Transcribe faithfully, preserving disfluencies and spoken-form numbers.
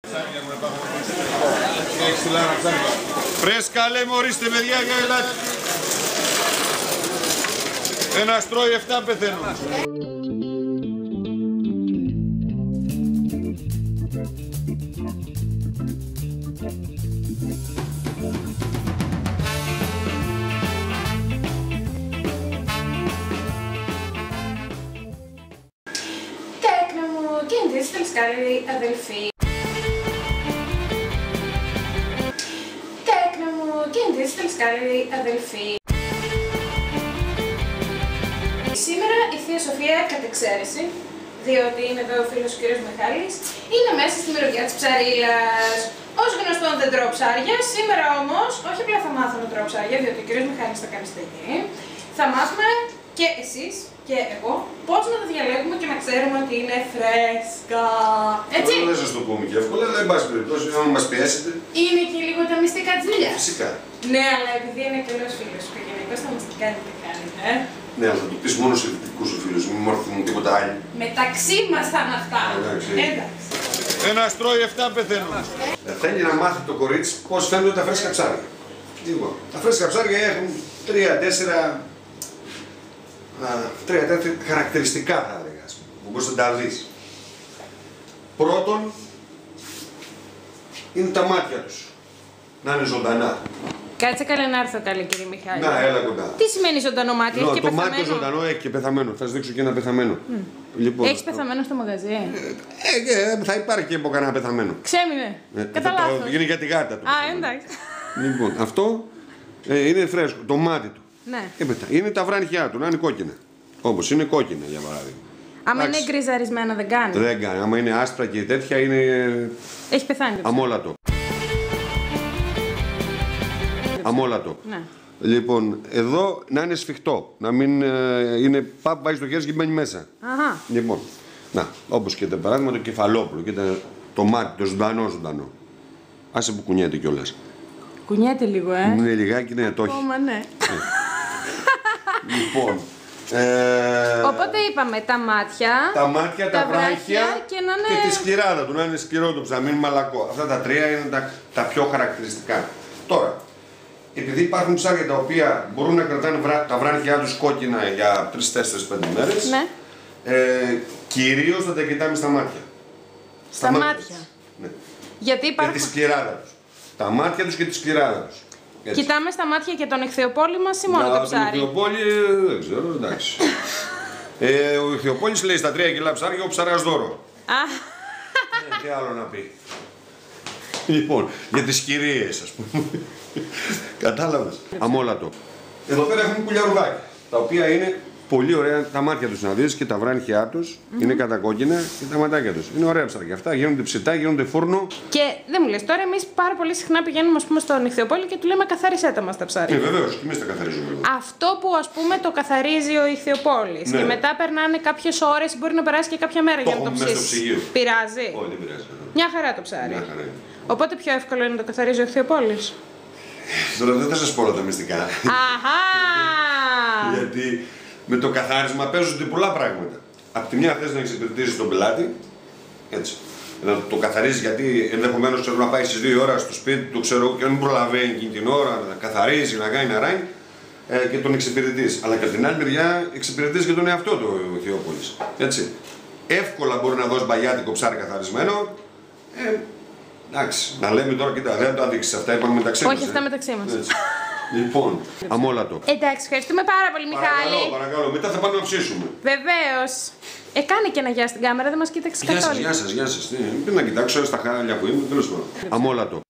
Φρέσκα λέμε, ορίστε παιδιά, για ελάτε. Ένας τρώει, εφτά πεθαίνουν. Τέκνα μου, κινητής τελσκάλη αδελφή. Τέκνα μου, κινητής τελσκάλη αδελφή. Σήμερα η Θεία Σοφία κατ' εξαίρεση, διότι είναι εδώ ο φίλος ο κύριος Μιχάλης, είναι μέσα στη μυρωδιά της ψαρίλας. Ως γνωστόν δεν τρώω ψάρια, σήμερα όμως, όχι απλά θα μάθω να τρώω ψάρια, διότι ο κύριος Μιχάλης θα κάνει στεγή, θα μάθουμε και εσείς και εγώ πώς να τα διαλέγουμε και να ξέρουμε ότι είναι φρέσκα. Έτσι! Δεν σας το πούμε και εύκολα, αλλά εν πάση περιπτώσει, αν μας πιέσετε. Είναι και λίγο τα μυστικά της δουλειάς. Φυσικά. Ναι, αλλά επειδή είναι καλός φίλος και γενικώς τα μυστικά δεν τα κάνετε, ε. Ναι, αλλά θα το πεις μόνο σε δυτικούς σου φίλους, μην μόρφουν τίποτα άλλο. Μεταξύ μας θα είναι αυτά. Εντάξει. Εντάξει. Ένας τρώει, εφτά πεθαίνουν. Ε, θέλει να μάθει το κορίτσι πώς φαίνονται τα φρέσκα ψάρια. Λοιπόν, τα φρέσκα ψάρια έχουν τρία τέσσερα τρία τέσσερα χαρακτηριστικά, θα έλεγα, που μπορείς να τα δεις. Πρώτον, είναι τα μάτια τους. Να είναι ζωντανά. Κάτσε καλά να έρθω καλή κύριε Μιχάλη. Να, έλα κοντά. Τι σημαίνει ζωντανό μάτι, No, έχει και το πεθαμένο. μάτι ζωντανό έχει και πεθαμένο. Θα σας δείξω και ένα πεθαμένο. Mm. Λοιπόν, Έχεις πεθαμένο στο μαγαζί. Ε, ε, ε, θα υπάρχει και από κανένα πεθαμένο. Ξέμεινε. Ε, Κατά θα το- λάθος. γίνει για τη γάτα του. Α, εντάξει. Λοιπόν, αυτό ε, είναι φρέσκο. Το μάτι του. Ναι. Ε, μετά, είναι τα βράνχιά του, να είναι κόκκινα. Όπως είναι κόκκινα για παράδειγμα. Άμα είναι Εντάξει. γκριζαρισμένα δεν κάνει. Δεν κάνει. Άμα είναι άσπρα και τέτοια είναι Έχει πεθάνει. το ψάρι. αμόλατο. Αμόλατο. Ναι. Λοιπόν, εδώ να είναι σφιχτό. Να μην ε, είναι παπ, βάζει το χέρι και μπαίνει μέσα. Αχα. Λοιπόν, να, όπως και το παράδειγμα το κεφαλόπουλο. Κοίτα το μάτι, το ζωντανό ζωντανό. Άσε που κουνιέται κιόλας. Κουνιέται λίγο, ε. Είναι λιγάκι, ναι, το έχει. Ακόμα ναι. Λοιπόν, ε, Οπότε είπαμε τα μάτια, τα μάτια, τα, τα βράχια βράχια και να είναι- και τη σκληράδα του, να είναι σκληρό το ψάρι, μην είναι μαλακό. Αυτά τα τρία είναι τα, τα πιο χαρακτηριστικά. Τώρα, επειδή υπάρχουν ψάρια τα οποία μπορούν να κρατάνε βρά, τα βράχια τους κόκκινα για τρεις τέσσερις πέντε μέρες, Ναι. ε, κυρίως θα τα κοιτάμε στα μάτια. Στα μάτια. Ναι. Γιατί Και υπάρχουν. τη σκληράδα τους. Τα μάτια τους και τη σκληράδα τους. Έτσι. Κοιτάμε στα μάτια και τον ηχθειοπόλη μας ή μόνο Να, το τον ψάρι. Ιχθυοπόλη, δεν ξέρω, εντάξει. ε, ο Ιχθυοπόλης λέει στα τρία κιλά ψάρια ο ψαράς δώρο. Α, Ε, τι άλλο να πει. Λοιπόν, για τις κυρίες, ας πούμε. Κατάλαβες. Αμόλατο. Εδώ πέρα έχουμε κουλιαρουδάκια, τα οποία είναι πολύ ωραία. Τα μάτια τους να δεις και τα βράνχιά τους mm-hmm. είναι κατακόκκινα και τα ματάκια τους. Είναι ωραία ψάρια. Αυτά γίνονται ψητά, γίνονται φούρνο. και δεν μου λες τώρα, εμείς πάρα πολύ συχνά πηγαίνουμε ας πούμε, στον ηχθειοπόλη και του λέμε καθάρισέ τα μας τα ψάρια. Ε, βεβαίως, και εμείς τα καθαρίζουμε. Αυτό που ας πούμε το καθαρίζει ο ηχθειοπόλης Ναι. και μετά περνάνε κάποιες ώρες, μπορεί να περάσει και κάποια μέρα Το για να το έχουμε μέσα στο ψήσει. ψυγείο. Πειράζει. Όχι, δεν πειράζει. Μια χαρά το ψάρι. Μια χαρά είναι. Οπότε πιο εύκολο είναι να το καθαρίζει ο ηχθειοπόλης. Τώρα δεν θα σας πω όλα τα μυστικά. Αχά! Γιατί με το καθάρισμα παίζονται πολλά πράγματα. Απ' τη μια θες να εξυπηρετήσεις τον πελάτη, έτσι. Να το καθαρίζει γιατί ενδεχομένως ξέρω να πάει στις δύο ώρα στο σπίτι του, ξέρω και αν προλαβαίνει εκείνη την ώρα να καθαρίζει, να κάνει να ράνει ε, και τον εξυπηρετείς. Αλλά κατά την άλλη μεριά εξυπηρετείς και τον εαυτό του ο Ιχθυόπολης. Έτσι. Εύκολα μπορεί να δώσει μπαγιάτικο ψάρι καθαρισμένο. Ε, εντάξει. Να λέμε τώρα, κοίτα, δεν το αδείξεις αυτά, είπαμε μεταξύ μας. Όχι, αυτά μεταξύ μας. Έτσι. Λοιπόν, αμόλατο. Εντάξει, ευχαριστούμε πάρα πολύ, Μιχάλη. Παρακαλώ, παρακαλώ. Μετά θα πάμε να ψήσουμε. Βεβαίως. Ε, κάνε και ένα γεια στην κάμερα, δεν μας κοίταξε Γεια σας, καθόλου. γεια σας, γεια σας. Δεν να κοιτάξω στα χάλια που είμαι, τέλος πάντων. Αμόλατο.